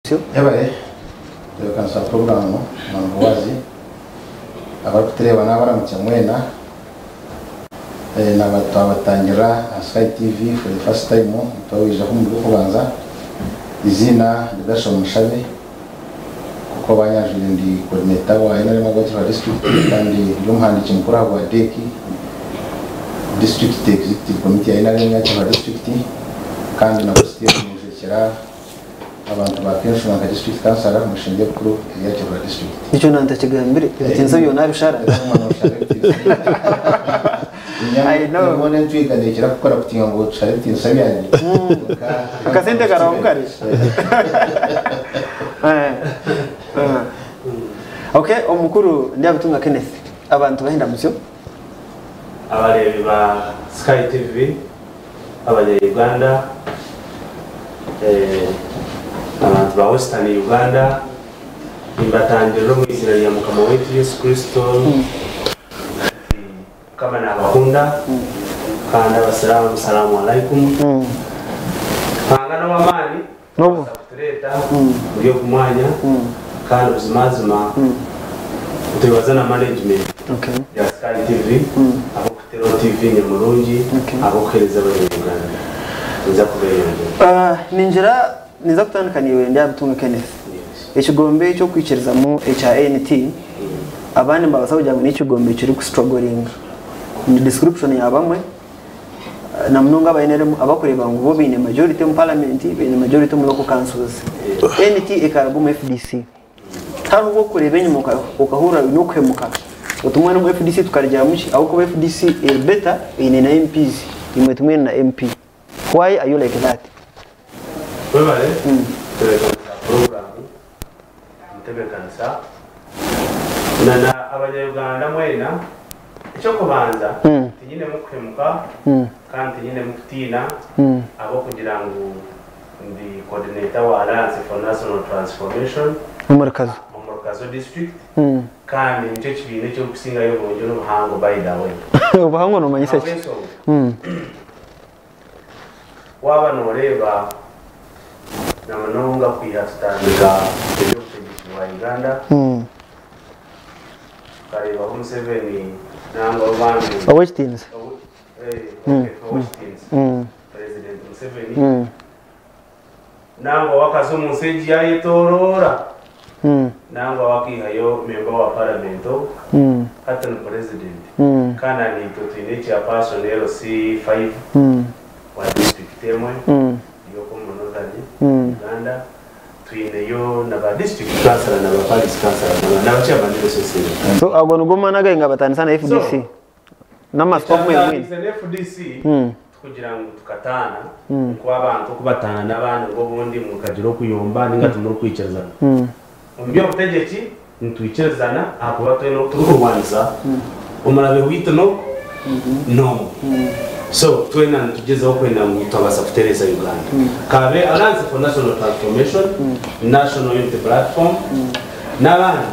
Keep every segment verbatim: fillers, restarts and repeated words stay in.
Yabaye kansa programu na Boaz abakutereba n'abaramutse mwena eh na batabatangira Sky T V for the first time tawije humbu kubanza izina ndasho mushabe kuko banyajije ndi coordinator wa ina magoti district kandi y'umuhandiki mukuru wa deki district executive committee ya ina ya district kandi na positiye muzekera abantu ba pension na district council mushingiye kuri ya Kivu district icyo nanta kigambire bitinze yo nabishara I know mone twiga ndekira gukora kutinga ngo charity nsabiyanye kasente karawukari eh okay omukuru ndiabutunga Kenneth abantu bahenda musyo abarebi ba Sky T V abanya Uganda eh abantu ba Western Uganda imbatangiro mu izina rya mukama wetu Yesu Kristo kama na bakunda kandi abasalamu assalamu alaikum pangana wamani no kutereta uriyo kumwanya kandi ubuzimazima utibazana management okay ya Sky T V abo kutero T V nyamurungi abo khereza abanyarwanda nza kubeyonje ah ninjira niza kutandukaniwe ndiabutunga Kenneth ekigombe cyo kwikiriza mu H I N T abandi mbabasaba kujya mu ikigombe kiri ku struggling ni description ya bamwe na mnonga bayenere abakoreba ngo bo bine majority mu parliament bine majority mu local councils N T ekarabu mu F D C hari uwo kureba nyuma ukahura no kwemuka utumwe no F D C tukarya mushi aho ko F D C is better in na M Ps imwe tumwe na M P why are you like that webale program mtebekanisa nana abanyarwanda mwena icyo kubanza tinyine mukwemuka kandi tinyine mukutina abo kugira ngo ndi coordinator wa Alliance for National Transformation umurakazo umurakazo district kandi nicyo kibine cyo gusinga yo bonjo no buhango by the way ubuhango no manyise waba noreba na manonga kuyatandika ibyo kutegeka Uganda kare ba Museveni nangwa bandi awestins eh okay awestins president Museveni nangwa wakazo museji yayitorora nangwa wakihayo member wa parlamento hata no president kana ni totine cha person L C five wa district temwe yo komunodani Uganda twine yo na ba district council na ba parish council na ba chairman of society so agono gomana gainga batanisa na F D C nama stop mwe mwe F D C kugira ngo tukatana kwa abantu kubatana nabandi ngo bundi mukagiro kuyomba ninga tumuru kwicazana mbyo kutegeki ntwicazana akubato no turuwanza umarabe wito no no so twena tugezeho kwenda mu twabasa kutereza Uganda kabe Alliance for National Transformation National Unity Platform n'abandi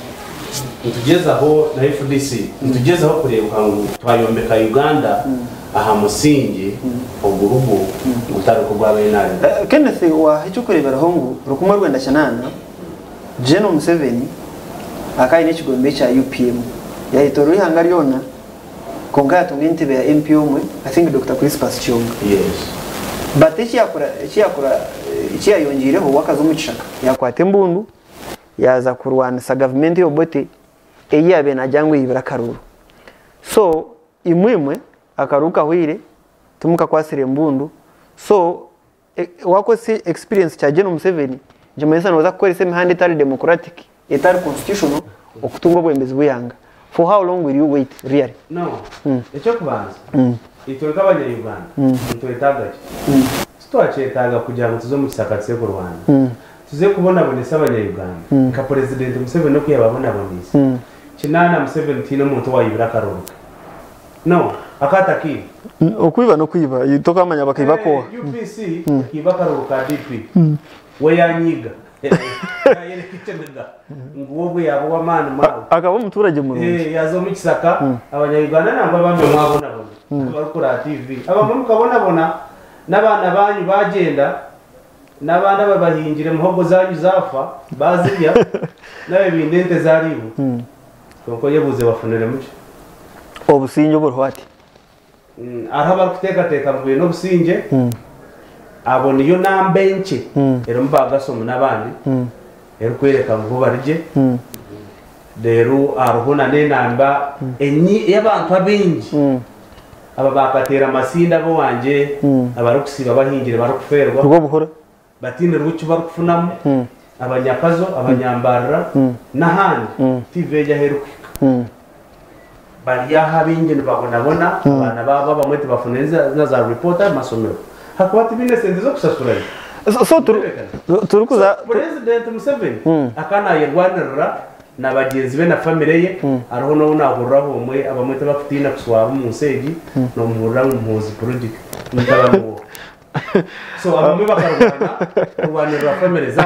tugezaho na F D C tugezaho kureba ngo twayombeka Uganda aha musingi ogurubu gutaruko gwa benari Kenneth wa hicho kurebera hongu rukumwa Rwanda cyanana General Museveni akayi n'ikigombe cya U P M yahitoro ihanga ryona konga yatumwinte be M P umwe I think Doctor Crispus Chonga yes but iki yakora iki yakora iki yayongireho wakazo mucishaka yakwate mbundu yaza kurwanisa government yobote eyabe najangwe yibira karuru so imwemwe akaruka hwire tumuka kwasire mbundu so e, wako si experience cha General Museveni jemeza noza gukora ise mihanda itari democratic itari constitutional okutunga bwembezi buyanga for how long will you wait really no echo kubanza itoreka abanya Uganda ntoetaga stwachetaga kugira ngo tuzo mu kisakatse ku Rwanda tuze kubona bonesa abanya Uganda ka president Museveni no kuyababona bonesa kinana Museveni tino muntu wayibira karuka no akataki okwiba no kwiba itoka amanya bakiba ko U P C kiba karuka D P we yanyiga yene kitenda nguwo bwe yabo wamana mawo akaba umuturage mu Rwanda eh yazo mu kisaka abanya Uganda namba bamwe mwabona bona barukura T V abamwe mukabona bona nabana banyu bagenda n'abana babahingire muhogo zanyu zafa bazirya nawe bindente zaribu kuko yabuze bafunire muke obusinge burwati aha baruteka teka mvuye no businge abo niyo nambenche ero mbaga somo nabandi ero kwereka ngo barije rero aruhona nenamba enyi y'abantu abingi aba bakatera amasinda bo wanje abarukusiba bahingire barukuferwa rwo buhora batinde rucu barukufunamo abanyakazo abanyambarra nahandi tv ya herukika bari yahabinge babona abana baba bamwe bafunenza na za reporter masomero hakwati bine senze zo kusasura so turukuza president Museveni akana yerwanira na bagenzi be na family ye ariho no nahurraho umwe abamwe tabafutina kuswara umusegi no muhurra umuzi project nitabamuwo so abamwe bakarwana kurwanira family za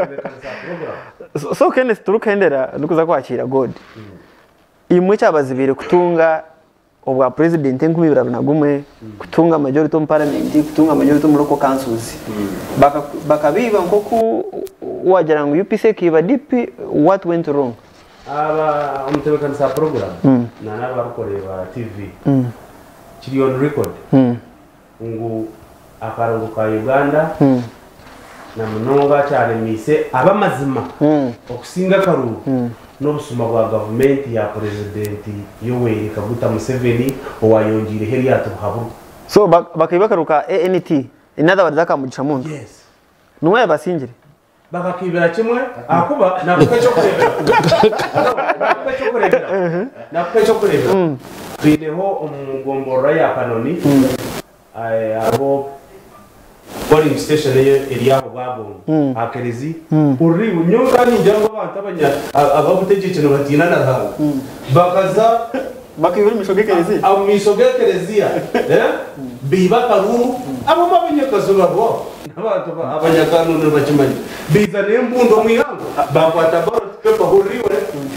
so Kenneth turukendera nukuza kwakira God imwe cyabazibire kutunga obwa president nkumi biraro nagumwe kutunga majority of parliament kutunga majority of local councils baka bakabiba nkoku wajara ngo U P C kiba D P what went wrong aba umutebekana sa program na nabarukoreba T V kiri on record ngo akarango ka Uganda na munonga cyane mise abamazima okusinga karu no busuma bwa government ya president Yoweri Kaguta Museveni owayongire heri yato haburu so bakibakaruka A N T inada badaka mugisha muntu yes nuwe basingire bakakibera kimwe akuba nakuka cyo kurebera nakuka cyo kurebera nakuka cyo kurebera bineho umugombora ya kanoni abo polling station eri aho babo akerezi uri unyonga ninjyango batabanya ababutegeke no batina na bakaza bakibira mishogekerezi abo mishogekerezi eh biba karuru abo mabanyakazo babo abantu abanyakano no bakimanye bizane mbundo mwihango bakwata baro pepa huriwe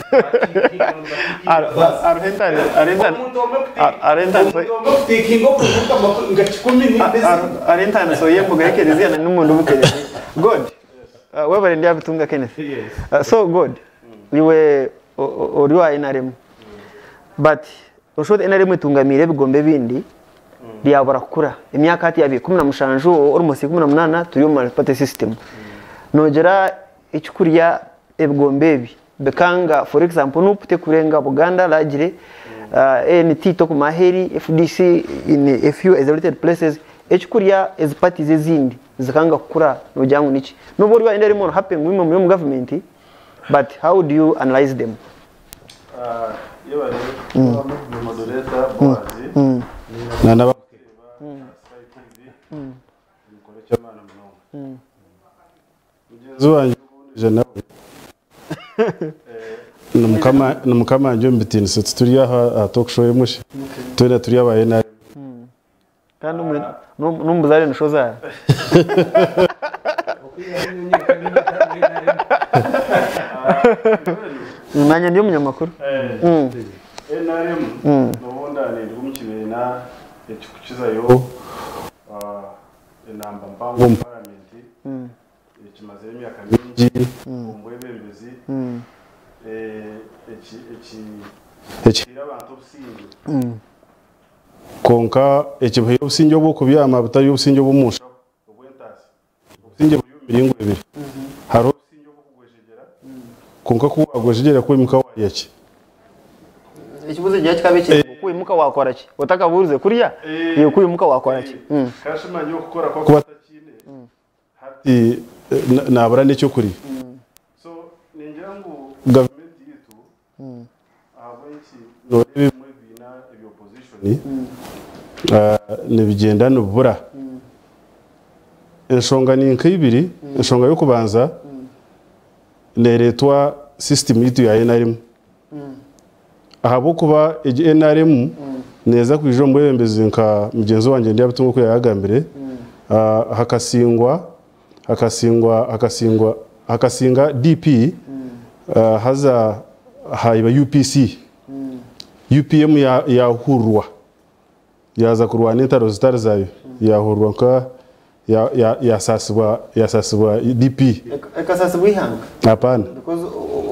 arentane arentane arentane tikingo kuvuka ngachikumi ni arentane so yembo gekerezi na numuntu bukerezi God wewe ndi abitunga Kenneth so God niwe oriwa N R M but ushode N R M tungamire bigombe bindi byabara kukura imyaka hati yabiye kumi na mushanju almost kumi na munana turi mu party system nogera ikuriya ebigombebi bekanga for example nupute kurenga Buganda lagire A N T to kumaheri F D C in a few isolated places ikuriya as parties ezindi zikanga kukura nojangu nichi nobody wa ndari mo happen mu mu government but how do you analyze them uh yebare moderator Boaz na naba Sky T V mukore cyamana muno mugenzi wanjye je nawe numukama numukama nje mbitini se turi aha talk show yemushi turi turi abaye na kandi numbuzare nshoza Manya ndiyo munyamakuru mm N R M no wondane ndumukibere na ekikukiza yo ah enamba mpango mu parliament mm ekimaze emyaka mingi omwebembezi mm eh eki eki ekira abantu obusinge mm konka ekibuye obusinge obwo kubyama butayo obusinge obumusha obwentasi obusinge buri miringo ebiri haro obusinge obwo kugwejegera konka kuwagwejegera kwimuka wayaki ikibuze gihe kikabeke kwimuka wakora ki utakaburuze kuriya iyo kwimuka wakora ki kashimanye yo gukora kwa kubatakine hati nabara n'icyo kuri so ningira ngo government yitu abo iki norebe mu bina ibyo opposition ne bigenda nubura enshonga ni nkibiri enshonga yo kubanza neretwa system yitu ya N R M ahabo kuba N R M neza kwijo mbwembeze nka mugenzi wanje ndi abutungo ko yagambire hakasingwa hakasingwa hakasingwa hakasinga D P haza haiba U P C U P M ya hurwa yaza kurwana intaro zitari zayo ya hurwa ka ya ya yasasibwa yasasibwa D P ekasasibwa ihanga hapana because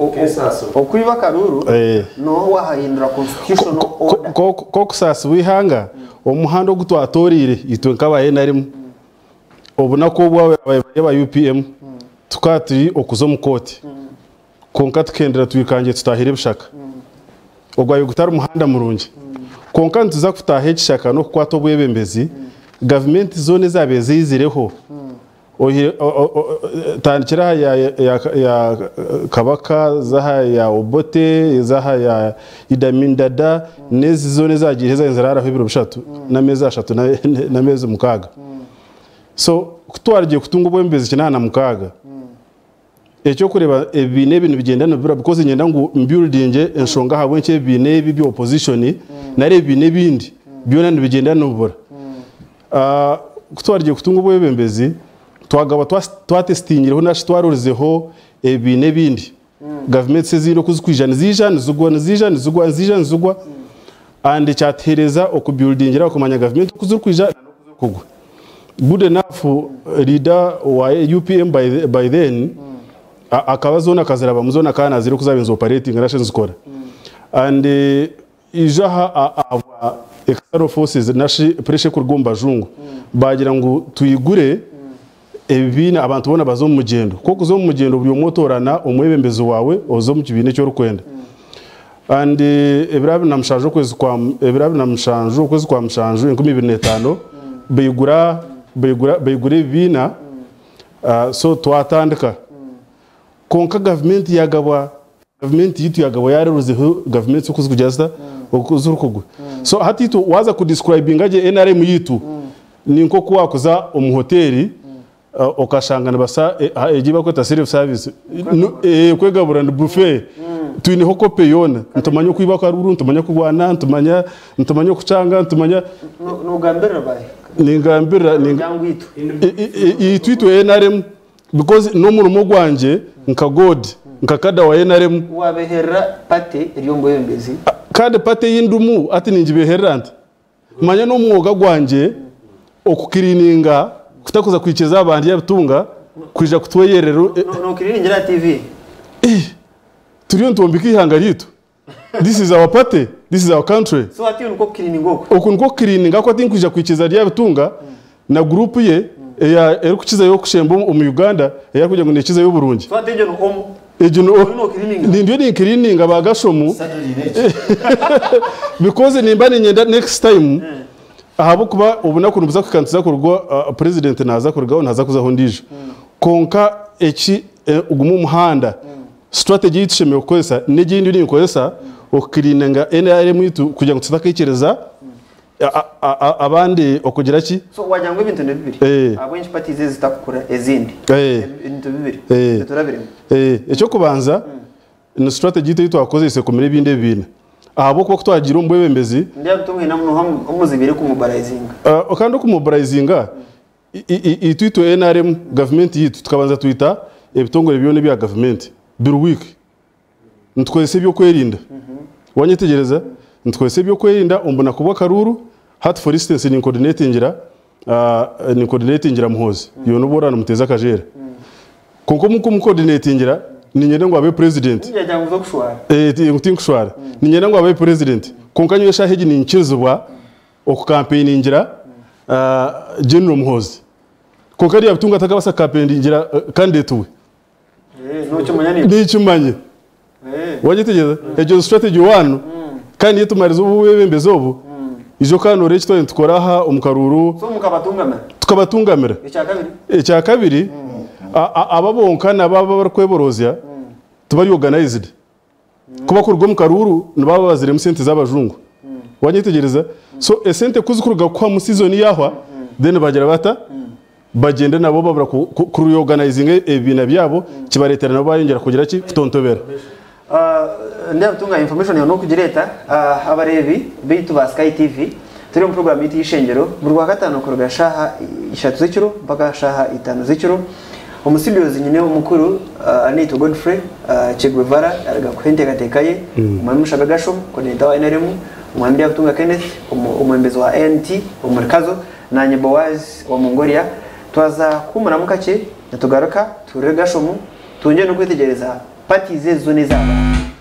okwiba karuru no wahindura constitutional order ko kusasibwa ihanga omuhando gutwatorire itwe nkabaye narimo obuna ko bwawe yaba U P M tukati okuzo mu koti konka tukendera tuyikanje tutahire bishaka ogwaye gutara umuhanda murungi konka ntuza kutaha ekishaka no kwato bwebembezi government zone zabe zizireho oye tanchira ya ya kabaka zaha ya obote zaha ya idamindada nezi zone zagire za inzara araho ibiro bishatu na meza ashatu na meza mukaga so kutwarije kutunga bwembezi kinana mukaga ekyo kureba ebine bintu bigendana bira because nyenda ngo building enshonga habwe nke bine bibi opposition nare bine bindi byona bigendana ubura ah kutwarije kutunga bwebembezi twagaba twatestingireho nashi twarorizeho ebine bindi government seziro kuzikwijana zijana zugwa zijana zugwa zijana zugwa and cyatereza okubuildingira okumanya government kuzurkwijana kugwa good enough leader wa U P M by the, by then akabazona kazira bamuzona kana ziro kuzabenza operating nations zikora and ijaha aba external forces nashi pressure kurgomba jungu bagira ngo tuyigure ebina abantu bona bazo mu mugendo ko kuzo mu mugendo buri motorana umwebembezo wawe ozo mu kibine cyo rukwenda and ebirabi namushanjo kwezi kwa ebirabi namushanjo kwezi kwa mushanjo enkumi ibiri n'etano bayigura bayigura bayigure bina uh, so twatandika konka government yagaba government yitu yagaba yareruze government ukuzikujaza ukuzurukugwa so hati to waza ku describing aje N R M yitu ninko kuwa kuza umuhoteli Uh, okashangana basa egiba e, kweta self service eh kwegabura ndi buffet mm. twine hoko peyona ntumanya kwiba kwa ruru ntumanya kugwana ntumanya ntumanya kucanga ntumanya no gambira baye ningambira ningangwitu itwitu N R M because no murumo gwanje nka god nka kada wa N R M wabehera pate ryombo yembezi kada pate yindumu ati ninjibeherante manya no mwoga gwanje mm. okukirininga kutakuza kwikeza abandi yabutunga kwija kutweyerero no, no kiriningira T V eh turiyo ntombika ihanga rito this is our party this is our country so ati unko kiriningoko okunko kirininga ko ati kwija kwikeza yabutunga mm. na group ye mm. ya erukukiza yo kushembo mu Uganda ya kujya ngo nekiza yo Burundi so ati no omo ejo no kirininga ndio ni kirininga bagashomu because nimbane nyenda next time mm. ahabo kuba ubuna kuntu buza kukantiza kurwa uh, president naza kurgaho naza kuzaho ndije mm. konka eki ugumu muhanda mm. strategy yitsheme ukoesa negindi ni ukoesa mm. okirinanga N R M yitu kugira ngo tutakayikereza mm. abandi okugira ki so wajangwe ibintu bibiri abo inchi parties zitakukura ezindi ibintu bibiri turabirimo eh ecyo kubanza mm. no strategy yitu akozese kumire binde bine ahabo ko twagira umbwebembezi ndiya gutumwe namwe umuzibire ku mobilizing uh, okando ku mobilizing itwito N R M government yitu tukabanza twita ebitongore byone bya government bir week ntwese byo kwerinda mhm wanyitegereza ntwese byo kwerinda umbona kubwa karuru hat for instance ni coordinatingira uh, ni coordinatingira muhozi yo nuborana muteza kajera konko muko mu coordinatingira ni nyene ngo abe president njya ngo kushwara eh nguti kushwara ni nyene ngo abe president konkanyo yesha hegi ni nkizubwa oku campaigningira uh, general muhozi konkari yabutunga takabasa campaigningira uh, candidate we eh no cyumanya ni ni cyumanye eh wagitegeza ejo strategy one kandi yetumariza ububembezo ubu ijo kano rechi to ntukoraha umukaruru so mukabatungamira tukabatungamira icya kabiri icya kabiri ababonka nababa barkweborozya tubari organized kuba kurwo mukaruru nababa bazire musente z'abajungu wanyitegereza so esente kuzukuruga kwa mu season yahwa then bagira bata bagende nabo babura kuri organizing ebina byabo kibaretera nabo bayongera kugira ki kutontobera uh ndaye tunga information yo no kugireta uh, abarevi bitu ba Sky T V turi mu program yiti Eishengyero mu rwa gatano kuruga shaha ishatu z'ikiro mpaka shaha itanu z'ikiro umusimbiozi nyine umukuru uh, anito Godfrey uh, Chegwevara araga kwente gatekaye umwami Shabagasho koneta wa N R M umwami yabutunga Kenneth umwembezi wa A N T umurikazo nanye Boaz wa Mongolia twaza kumura mukake tugaruka turere gashomu tunje no kwitegereza pati ze zone zabo